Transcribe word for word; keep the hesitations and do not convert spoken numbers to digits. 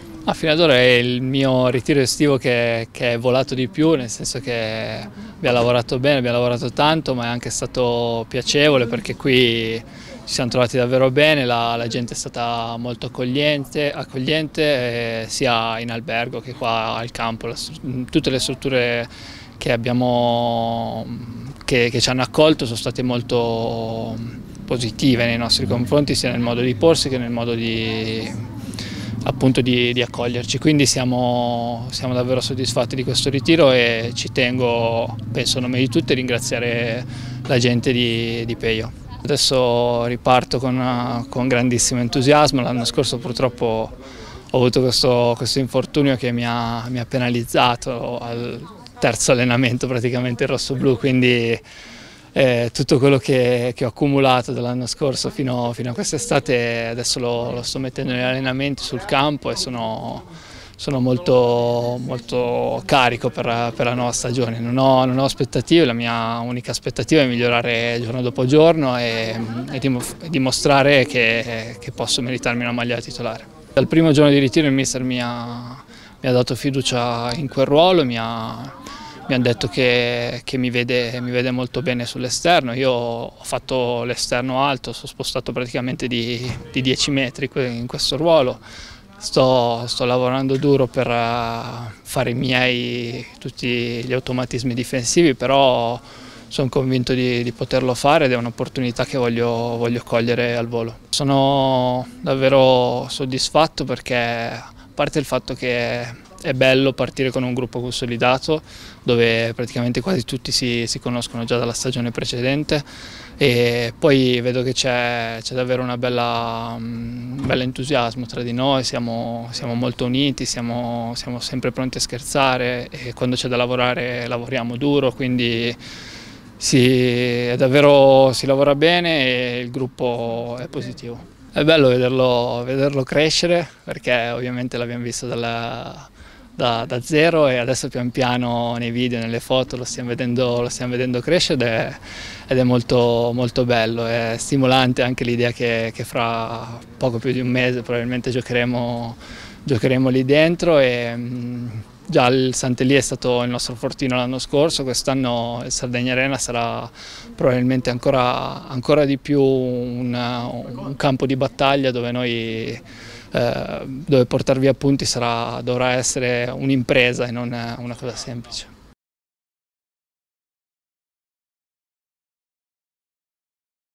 Ah, fino ad ora è il mio ritiro estivo che, che è volato di più, nel senso che abbiamo lavorato bene, abbiamo lavorato tanto, ma è anche stato piacevole perché qui ci siamo trovati davvero bene, la, la gente è stata molto accogliente, accogliente eh, sia in albergo che qua al campo, la, tutte le strutture che, abbiamo, che, che ci hanno accolto sono state molto positive nei nostri confronti, sia nel modo di porsi che nel modo di appunto di, di accoglierci, quindi siamo, siamo davvero soddisfatti di questo ritiro e ci tengo, penso a nome di tutti, a ringraziare la gente di, di Peio. Adesso riparto con, con grandissimo entusiasmo, l'anno scorso purtroppo ho avuto questo, questo infortunio che mi ha, mi ha penalizzato al terzo allenamento praticamente in rosso-blu, quindi Eh, tutto quello che, che ho accumulato dall'anno scorso fino, fino a quest'estate adesso lo, lo sto mettendo negli allenamenti sul campo e sono, sono molto, molto carico per, per la nuova stagione. Non ho, non ho aspettative, la mia unica aspettativa è migliorare giorno dopo giorno e, e dimostrare che, che posso meritarmi una maglia titolare. Dal primo giorno di ritiro il mister mi ha, mi ha dato fiducia in quel ruolo, mi ha, mi hanno detto che, che mi, vede, mi vede molto bene sull'esterno. Io ho fatto l'esterno alto, sono spostato praticamente di, di dieci metri in questo ruolo. Sto, sto lavorando duro per fare i miei, tutti gli automatismi difensivi, però sono convinto di, di poterlo fare ed è un'opportunità che voglio, voglio cogliere al volo. Sono davvero soddisfatto perché, a parte il fatto che è bello partire con un gruppo consolidato dove praticamente quasi tutti si, si conoscono già dalla stagione precedente e poi vedo che c'è davvero una bella, un bel entusiasmo tra di noi, siamo, siamo molto uniti, siamo, siamo sempre pronti a scherzare e quando c'è da lavorare lavoriamo duro, quindi si, è davvero, si lavora bene e il gruppo è positivo. È bello vederlo, vederlo crescere perché ovviamente l'abbiamo visto dalla, da, da zero e adesso pian piano nei video, nelle foto lo stiamo vedendo, lo stiamo vedendo crescere ed è, ed è molto, molto bello, è stimolante anche l'idea che, che fra poco più di un mese probabilmente giocheremo, giocheremo lì dentro e già il Sant'Elia è stato il nostro fortino l'anno scorso, quest'anno il Sardegna Arena sarà probabilmente ancora, ancora di più un, un campo di battaglia dove noi eh, dove portare via punti sarà, dovrà essere un'impresa e non una cosa semplice.